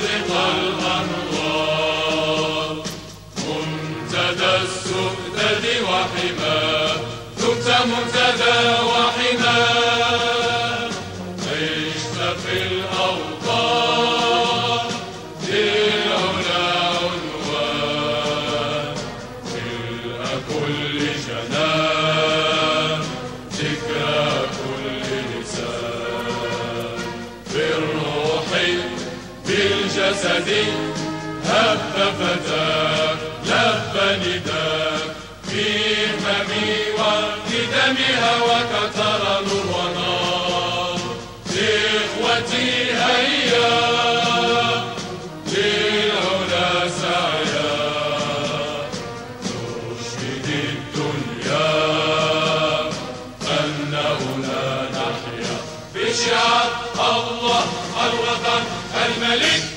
محرق الأنوار منتدى السؤدد وحماه دمت منتدى وحماه عشت في الأوطان للعلا عنوان ملء كل جنان ذكرى كل لسان بالروح بالجسد هب فتاك لب نداك في هممي ولدمي هواك ترى نور ونار إخوتي هيا للعلا سعيا نشهد الدنيا أنه لا نحيا بشعار الله الوطن الملك